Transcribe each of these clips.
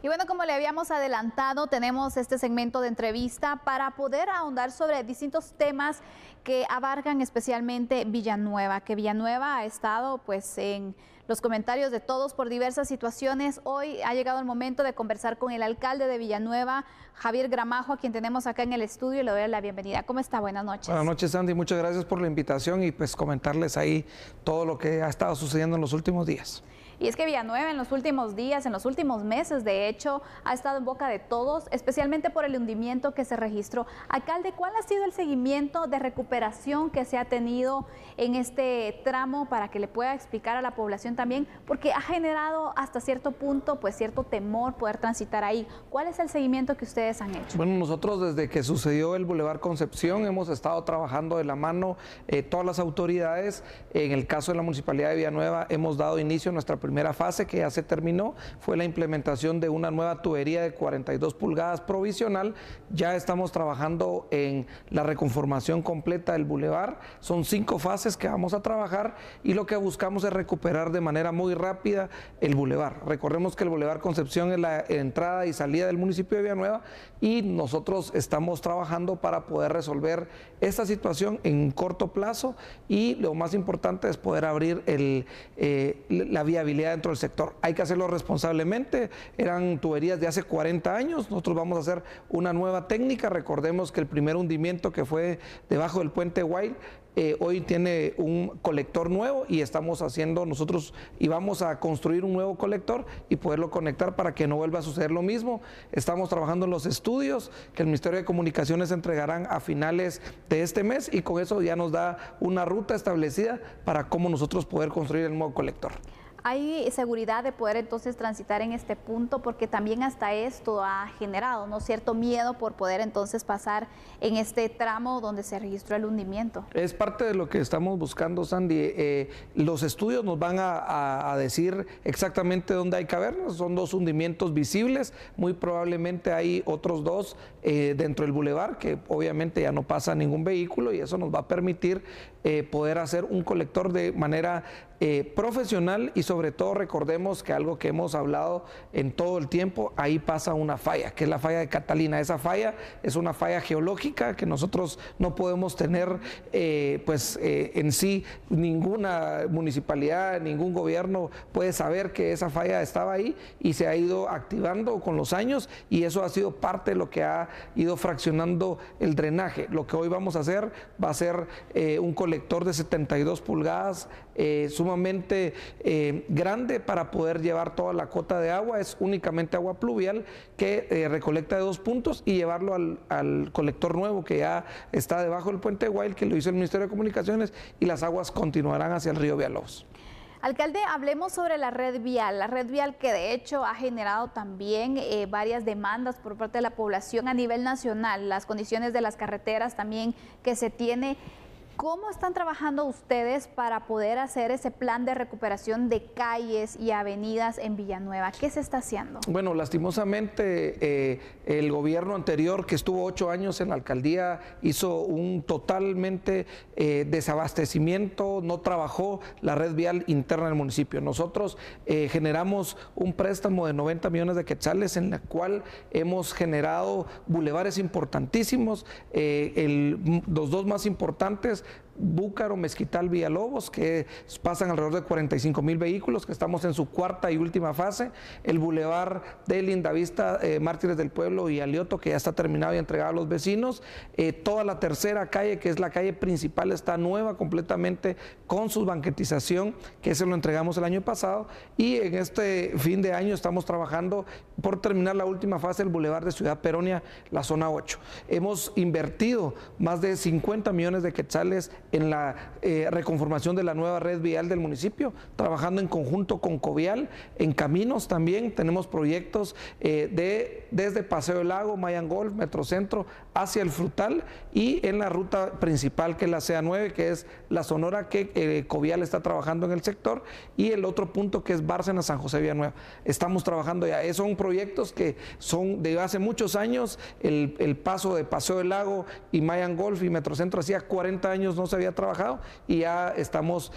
Y bueno, como le habíamos adelantado, tenemos este segmento de entrevista para poder ahondar sobre distintos temas que abarcan especialmente Villanueva, que Villanueva ha estado pues en los comentarios de todos por diversas situaciones. Hoy ha llegado el momento de conversar con el alcalde de Villanueva, Javier Gramajo, a quien tenemos acá en el estudio, y le doy la bienvenida. ¿Cómo está? Buenas noches. Buenas noches, Sandy. Muchas gracias por la invitación y pues comentarles ahí todo lo que ha estado sucediendo en los últimos días. Y es que Villanueva en los últimos días, en los últimos meses, de hecho, ha estado en boca de todos, especialmente por el hundimiento que se registró. Alcalde, ¿cuál ha sido el seguimiento de recuperación que se ha tenido en este tramo para que le pueda explicar a la población también? Porque ha generado hasta cierto punto, pues cierto temor poder transitar ahí. ¿Cuál es el seguimiento que ustedes han hecho? Bueno, nosotros desde que sucedió el Boulevard Concepción hemos estado trabajando de la mano todas las autoridades. En el caso de la Municipalidad de Villanueva hemos dado inicio a nuestra primera fase que ya se terminó, fue la implementación de una nueva tubería de 42 pulgadas provisional. Ya estamos trabajando en la reconformación completa del bulevar. Son 5 fases que vamos a trabajar y lo que buscamos es recuperar de manera muy rápida el bulevar. Recordemos que el Boulevard Concepción es la entrada y salida del municipio de Villanueva y nosotros estamos trabajando para poder resolver esta situación en corto plazo y lo más importante es poder abrir la viabilidad dentro del sector. Hay que hacerlo responsablemente, eran tuberías de hace 40 años, nosotros vamos a hacer una nueva técnica. Recordemos que el primer hundimiento que fue debajo del puente Guay, hoy tiene un colector nuevo y estamos haciendo nosotros y vamos a construir un nuevo colector y poderlo conectar para que no vuelva a suceder lo mismo. Estamos trabajando en los estudios que el Ministerio de Comunicaciones entregarán a finales de este mes y con eso ya nos da una ruta establecida para cómo nosotros poder construir el nuevo colector. ¿Hay seguridad de poder entonces transitar en este punto? Porque también hasta esto ha generado, ¿no?, cierto miedo por poder entonces pasar en este tramo donde se registró el hundimiento. Es parte de lo que estamos buscando, Sandy. Los estudios nos van a decir exactamente dónde hay cavernas. Son 2 hundimientos visibles, muy probablemente hay otros 2 dentro del bulevar que obviamente ya no pasa ningún vehículo y eso nos va a permitir poder hacer un colector de manera profesional y sobre todo recordemos que algo que hemos hablado en todo el tiempo, ahí pasa una falla, que es la falla de Catalina. Esa falla es una falla geológica que nosotros no podemos tener en sí, ninguna municipalidad, ningún gobierno puede saber que esa falla estaba ahí y se ha ido activando con los años y eso ha sido parte de lo que ha ido fraccionando el drenaje. Lo que hoy vamos a hacer va a ser un colector de 72 pulgadas sumamente grande para poder llevar toda la cota de agua. Es únicamente agua pluvial que recolecta de 2 puntos y llevarlo al colector nuevo que ya está debajo del puente Guay, que lo hizo el Ministerio de Comunicaciones, y las aguas continuarán hacia el río Villalobos. Alcalde, hablemos sobre la red vial que de hecho ha generado también varias demandas por parte de la población a nivel nacional, las condiciones de las carreteras también que se tiene. ¿Cómo están trabajando ustedes para poder hacer ese plan de recuperación de calles y avenidas en Villanueva? ¿Qué se está haciendo? Bueno, lastimosamente el gobierno anterior, que estuvo 8 años en la alcaldía, hizo un totalmente desabastecimiento, no trabajó la red vial interna del municipio. Nosotros generamos un préstamo de 90 millones de quetzales en la cual hemos generado bulevares importantísimos, los 2 más importantes, Búcaro, Mezquital, Villalobos, que pasan alrededor de 45,000 vehículos, que estamos en su 4ª y última fase. El bulevar de Lindavista, Mártires del Pueblo y Alioto, que ya está terminado y entregado a los vecinos. Toda la 3ª calle, que es la calle principal, está nueva completamente con su banquetización, que se lo entregamos el año pasado. Y en este fin de año estamos trabajando por terminar la última fase del bulevar de Ciudad Peronia, la zona 8. Hemos invertido más de 50 millones de quetzales en la reconformación de la nueva red vial del municipio, trabajando en conjunto con Covial. En caminos también tenemos proyectos desde Paseo del Lago, Mayan Golf, Metrocentro, hacia el Frutal y en la ruta principal que es la CA9, que es la Sonora, que Covial está trabajando en el sector, y el otro punto que es Bárcena, San José Villanueva. Estamos trabajando ya. Son proyectos que son de hace muchos años. El paso de Paseo del Lago y Mayan Golf y Metrocentro hacía 40 años no se había había trabajado y ya estamos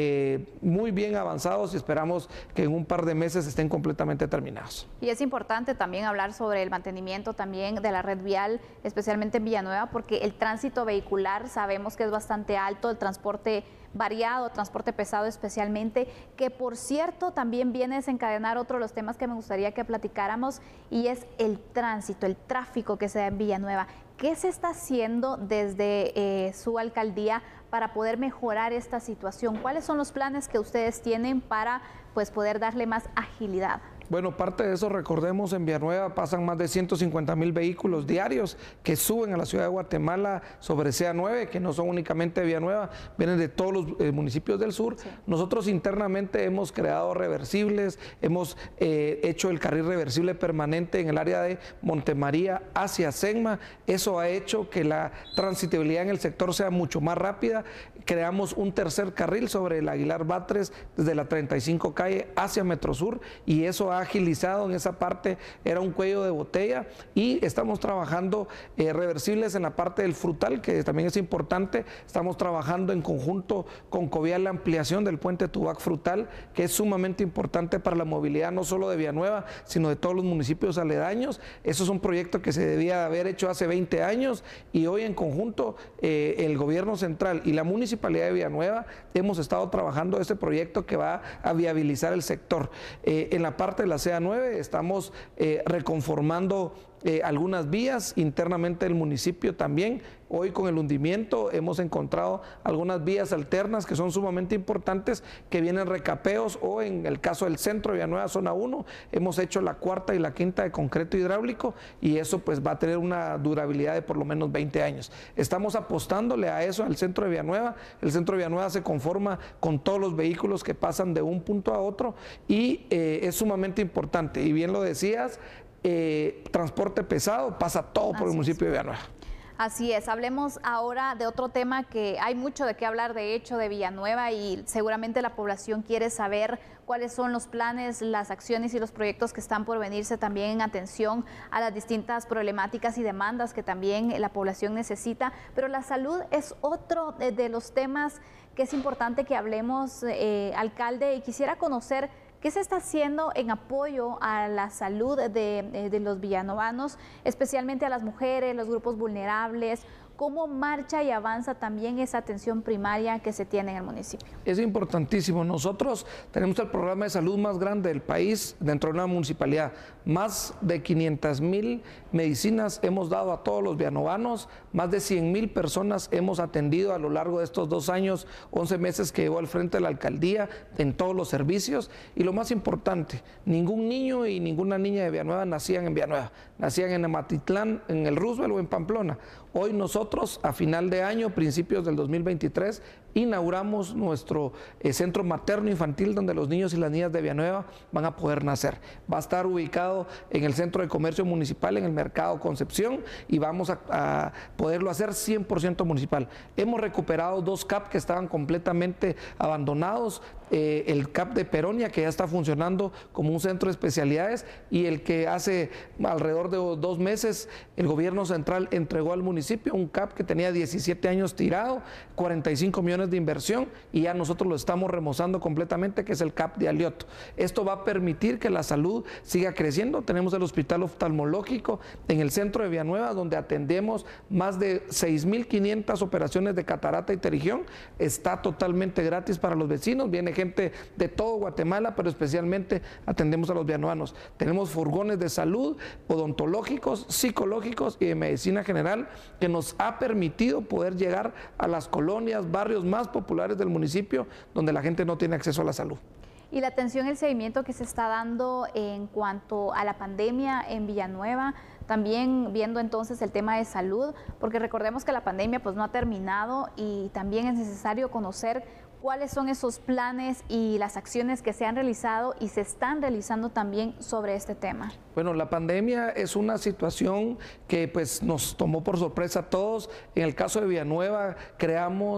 muy bien avanzados y esperamos que en un par de meses estén completamente terminados. Y es importante también hablar sobre el mantenimiento también de la red vial, especialmente en Villanueva, porque el tránsito vehicular sabemos que es bastante alto, el transporte variado, transporte pesado especialmente, que por cierto también viene a desencadenar otro de los temas que me gustaría que platicáramos, y es el tránsito, el tráfico que se da en Villanueva. ¿Qué se está haciendo desde su alcaldía para poder mejorar esta situación? ¿Cuáles son los planes que ustedes tienen para poder darle más agilidad? Bueno, parte de eso, recordemos, en Villanueva pasan más de 150,000 vehículos diarios que suben a la ciudad de Guatemala sobre CA9, que no son únicamente de Villanueva, vienen de todos los municipios del sur. Sí. Nosotros internamente hemos creado reversibles, hemos hecho el carril reversible permanente en el área de Montemaría hacia Senma. Eso ha hecho que la transitabilidad en el sector sea mucho más rápida. Creamos un tercer carril sobre el Aguilar Batres desde la 35 calle hacia Metrosur, y eso ha agilizado en esa parte, era un cuello de botella, y estamos trabajando reversibles en la parte del Frutal, que también es importante. Estamos trabajando en conjunto con Covial la ampliación del puente Tubac Frutal, que es sumamente importante para la movilidad no solo de Villanueva, sino de todos los municipios aledaños. Eso es un proyecto que se debía haber hecho hace 20 años, y hoy en conjunto el gobierno central y la municipalidad de Villanueva hemos estado trabajando este proyecto que va a viabilizar el sector. En la parte de la CA9 estamos reconformando algunas vías internamente del municipio también. Hoy con el hundimiento hemos encontrado algunas vías alternas que son sumamente importantes, que vienen recapeos, o en el caso del centro de Villanueva, zona 1, hemos hecho la cuarta y la quinta de concreto hidráulico, y eso va a tener una durabilidad de por lo menos 20 años. Estamos apostándole a eso al centro de Villanueva. El centro de Villanueva se conforma con todos los vehículos que pasan de un punto a otro, y es sumamente importante. Y bien lo decías, transporte pesado pasa todo por el municipio de Villanueva. Así es, hablemos ahora de otro tema que hay mucho de qué hablar, de hecho, de Villanueva, y seguramente la población quiere saber cuáles son los planes, las acciones y los proyectos que están por venirse también en atención a las distintas problemáticas y demandas que también la población necesita. Pero la salud es otro de los temas que es importante que hablemos, alcalde, y quisiera conocer ¿qué se está haciendo en apoyo a la salud de los villanovanos, especialmente a las mujeres, los grupos vulnerables? ¿Cómo marcha y avanza también esa atención primaria que se tiene en el municipio? Es importantísimo. Nosotros tenemos el programa de salud más grande del país dentro de una municipalidad. Más de 500,000 medicinas hemos dado a todos los villanovanos, más de 100,000 personas hemos atendido a lo largo de estos 2 años, 11 meses que llevo al frente de la alcaldía en todos los servicios. Y lo más importante, ningún niño y ninguna niña de Villanueva nacían en Villanueva, nacían en Amatitlán, en el Roosevelt o en Pamplona. Hoy nosotros, a final de año, principios del 2023, inauguramos nuestro centro materno infantil, donde los niños y las niñas de Villanueva van a poder nacer. Va a estar ubicado en el Centro de Comercio Municipal, en el Mercado Concepción, y vamos a poderlo hacer 100% municipal. Hemos recuperado 2 CAP que estaban completamente abandonados, el CAP de Peronia, que ya está funcionando como un centro de especialidades, y el que hace alrededor de 2 meses el gobierno central entregó al municipio un CAP que tenía 17 años tirado, 45 millones de inversión, y ya nosotros lo estamos remozando completamente, que es el CAP de Alioto. Esto va a permitir que la salud siga creciendo. Tenemos el hospital oftalmológico en el centro de Villanueva, donde atendemos más de 6,500 operaciones de catarata y pterigión. Está totalmente gratis para los vecinos, viene gente de todo Guatemala, pero especialmente atendemos a los villanuevanos. Tenemos furgones de salud, odontológicos, psicológicos y de medicina general, que nos ha permitido poder llegar a las colonias, barrios más populares del municipio, donde la gente no tiene acceso a la salud. Y la atención y el seguimiento que se está dando en cuanto a la pandemia en Villanueva, también viendo entonces el tema de salud, porque recordemos que la pandemia no ha terminado, y también es necesario conocer cuáles son esos planes y las acciones que se han realizado y se están realizando también sobre este tema. Bueno, la pandemia es una situación que nos tomó por sorpresa a todos. En el caso de Villanueva creamos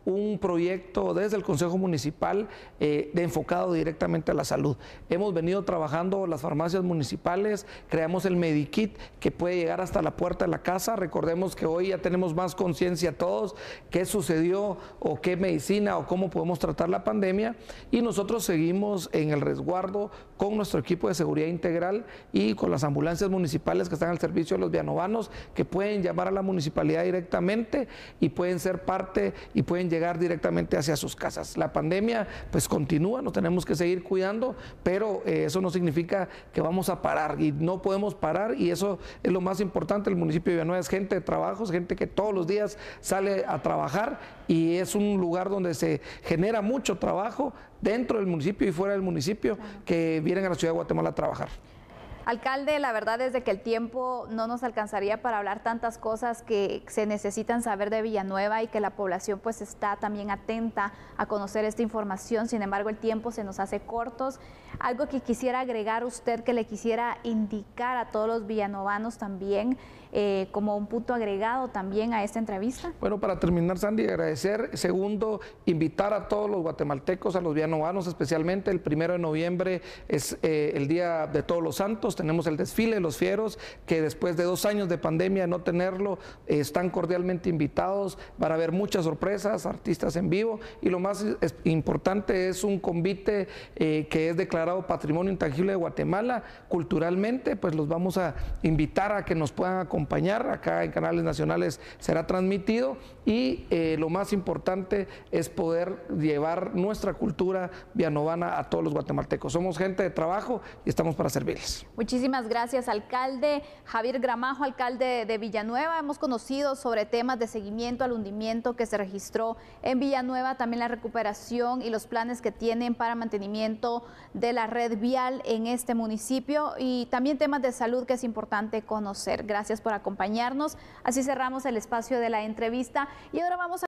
un proyecto desde el Consejo Municipal enfocado directamente a la salud. Hemos venido trabajando las farmacias municipales, creamos el Medikit que puede llegar hasta la puerta de la casa. Recordemos que hoy ya tenemos más conciencia todos qué sucedió o qué medicina o cómo podemos tratar la pandemia, y nosotros seguimos en el resguardo con nuestro equipo de seguridad integral y con las ambulancias municipales que están al servicio de los villanovanos, que pueden llamar a la municipalidad directamente y pueden ser parte y pueden llegar directamente hacia sus casas. La pandemia pues continúa, nos tenemos que seguir cuidando, pero eso no significa que vamos a parar, y no podemos parar, y eso es lo más importante. El municipio de Villanueva es gente de trabajo, es gente que todos los días sale a trabajar, y es un lugar donde se genera mucho trabajo dentro del municipio y fuera del municipio, que vienen a la ciudad de Guatemala a trabajar. Alcalde, la verdad es de que el tiempo no nos alcanzaría para hablar tantas cosas que se necesitan saber de Villanueva, y que la población pues está también atenta a conocer esta información. Sin embargo, el tiempo se nos hace cortos. Algo que quisiera agregar usted, que le quisiera indicar a todos los villanovanos también, como un punto agregado también a esta entrevista. Bueno, para terminar, Sandy, agradecer. Segundo, invitar a todos los guatemaltecos, a los villanovanos especialmente. El 1 de noviembre es el Día de Todos los Santos. Tenemos el desfile de los fieros, que después de 2 años de pandemia no tenerlo, están cordialmente invitados. Van a haber muchas sorpresas, artistas en vivo, y lo más importante es un convite que es declarado Patrimonio Intangible de Guatemala. Culturalmente, pues los vamos a invitar a que nos puedan acompañar. Acá en canales nacionales será transmitido, y lo más importante es poder llevar nuestra cultura villanovana a todos los guatemaltecos. Somos gente de trabajo y estamos para servirles. Muchísimas gracias, alcalde Javier Gramajo, alcalde de Villanueva. Hemos conocido sobre temas de seguimiento al hundimiento que se registró en Villanueva, también la recuperación y los planes que tienen para mantenimiento de la red vial en este municipio, y también temas de salud que es importante conocer. Gracias por acompañarnos. Así cerramos el espacio de la entrevista, y ahora vamos a